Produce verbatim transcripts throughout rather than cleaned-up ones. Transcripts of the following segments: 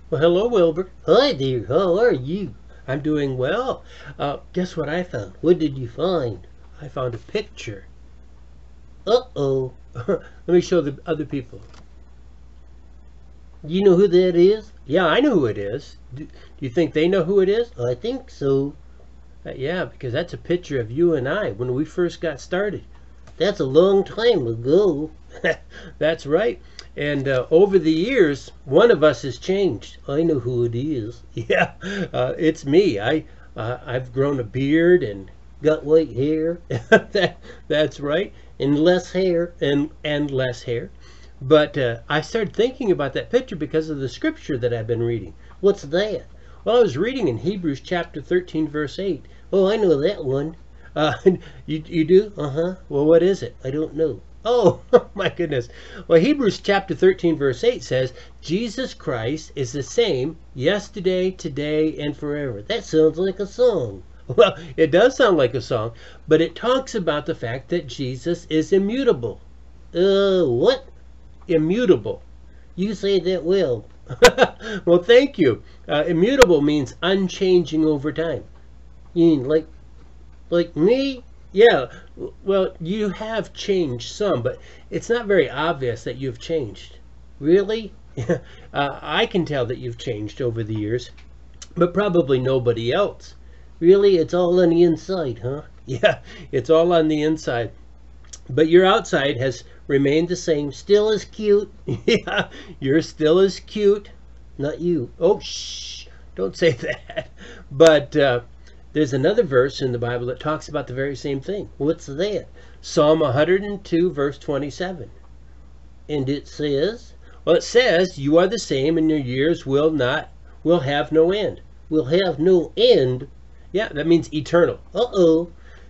Well, hello, Wilbur. Hi there. How are you? I'm doing well. Uh, guess what I found? What did you find? I found a picture. Uh-oh. Let me show the other people. Do you know who that is? Yeah, I know who it is. Do, do you think they know who it is? I think so. Uh, yeah, because that's a picture of you and I when we first got started. That's a long time ago. That's right. And uh, over the years, one of us has changed. I know who it is. Yeah, uh, it's me. I uh, I've grown a beard and got white hair. that, that's right, and less hair and and less hair. But uh, I started thinking about that picture because of the scripture that I've been reading. What's that? Well, I was reading in Hebrews chapter thirteen, verse eight. Oh, I know that one. Uh, you you do? Uh huh. Well, what is it? I don't know. Oh, my goodness. Well, Hebrews chapter thirteen, verse eight says, Jesus Christ is the same yesterday, today, and forever. That sounds like a song. Well, it does sound like a song, but it talks about the fact that Jesus is immutable. Uh, what? Immutable. You say that well. Well, thank you. Uh, immutable means unchanging over time. You mean like, like me? Yeah, well, you have changed some, but it's not very obvious that you've changed. Really? uh, I can tell that you've changed over the years, but probably nobody else. Really? It's all on the inside, huh? Yeah, it's all on the inside. But your outside has remained the same, still as cute. Yeah, you're still as cute. Not you. Oh, shh, don't say that. But, uh, there's another verse in the Bible that talks about the very same thing. What's that? Psalm one hundred two, verse twenty-seven. And it says, well, it says, you are the same and your years will not, will have no end. Will have no end? Yeah, that means eternal. Uh-oh.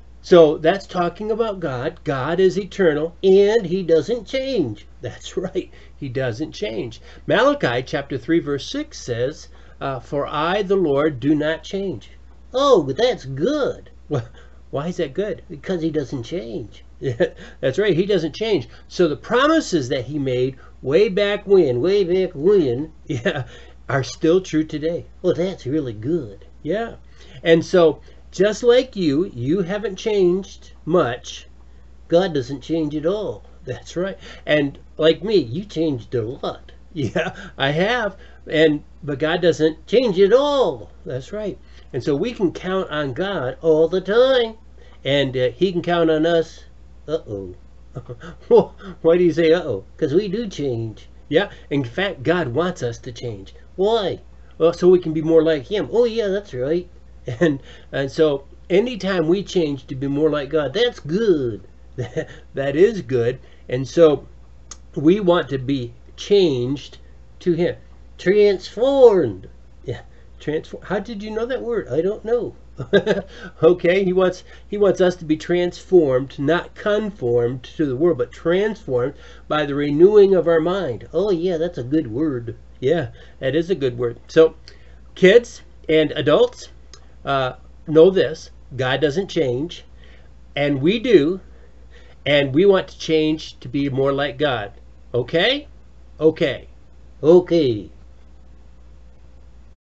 So that's talking about God. God is eternal and he doesn't change. That's right. He doesn't change. Malachi chapter three, verse six says, uh, for I, the Lord, do not change. Oh, but that's good. Well, why is that good? Because he doesn't change. That's right, he doesn't change. So the promises that he made way back when, way back when, yeah, are still true today. Well, that's really good. Yeah. And so, just like you, you haven't changed much. God doesn't change at all. That's right. And like me, you changed a lot. Yeah, I have. And but God doesn't change at all. That's right. And so we can count on God all the time. And uh, he can count on us. Uh-oh. Why do you say uh-oh? Because we do change. Yeah. In fact, God wants us to change. Why? Well, so we can be more like him. Oh, yeah, that's right. And, and so anytime we change to be more like God, that's good. That is good. And so we want to be changed to him. Transformed. Yeah. Transform. How did you know that word? I don't know. Okay, he wants he wants us to be transformed, not conformed to the world, but transformed by the renewing of our mind. Oh yeah, that's a good word. Yeah, that is a good word. So, kids and adults, uh, know this: God doesn't change, and we do, and we want to change to be more like God. Okay? Okay. Okay.